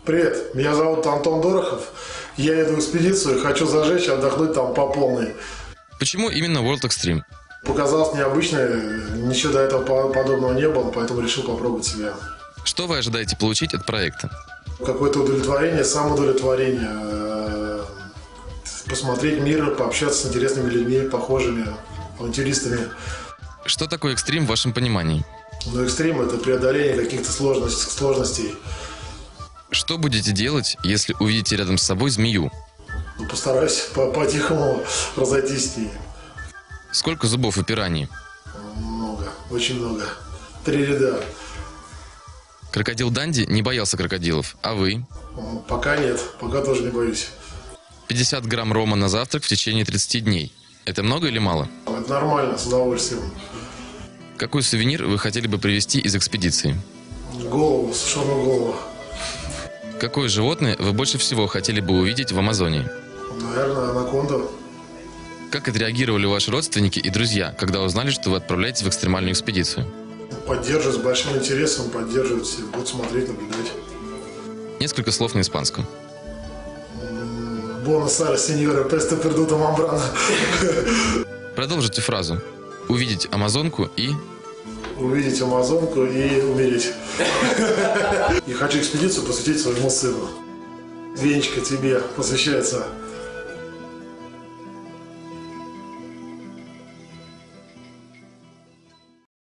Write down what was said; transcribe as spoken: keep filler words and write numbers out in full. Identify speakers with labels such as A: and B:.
A: Привет, меня зовут Антон Дорохов. Я еду в экспедицию и хочу зажечь и отдохнуть там по полной.
B: Почему именно World Extreme?
A: Показалось необычно, ничего до этого подобного не было, поэтому решил попробовать себя.
B: Что вы ожидаете получить от проекта?
A: Какое-то удовлетворение, самоудовлетворение. Посмотреть мир, пообщаться с интересными людьми, похожими, авантюристами.
B: Что такое экстрим в вашем понимании?
A: Ну, экстрим – это преодоление каких-то сложностей, сложностей.
B: Что будете делать, если увидите рядом с собой змею?
A: Ну, постараюсь по-тихому разойтись с ней.
B: Сколько зубов у пираньи?
A: Много, очень много. Три ряда.
B: Крокодил Данди не боялся крокодилов, а вы?
A: Пока нет, пока тоже не боюсь.
B: пятьдесят грамм рома на завтрак в течение тридцати дней. Это много или мало?
A: Это нормально, с удовольствием.
B: Какой сувенир вы хотели бы привезти из экспедиции?
A: Голову, сушеную голову.
B: Какое животное вы больше всего хотели бы увидеть в Амазонии?
A: Наверное, анаконда.
B: Как отреагировали ваши родственники и друзья, когда узнали, что вы отправляетесь в экстремальную экспедицию?
A: Поддерживают с большим интересом, поддерживают все, будут смотреть, наблюдать.
B: Несколько слов на испанском.
A: Бонус-Айрес, сеньора, престо пердута мамбрана.
B: Продолжите фразу. Увидеть Амазонку и...
A: Увидеть Амазонку и умереть. И хочу экспедицию посвятить своему сыну. Венечка, тебе посвящается.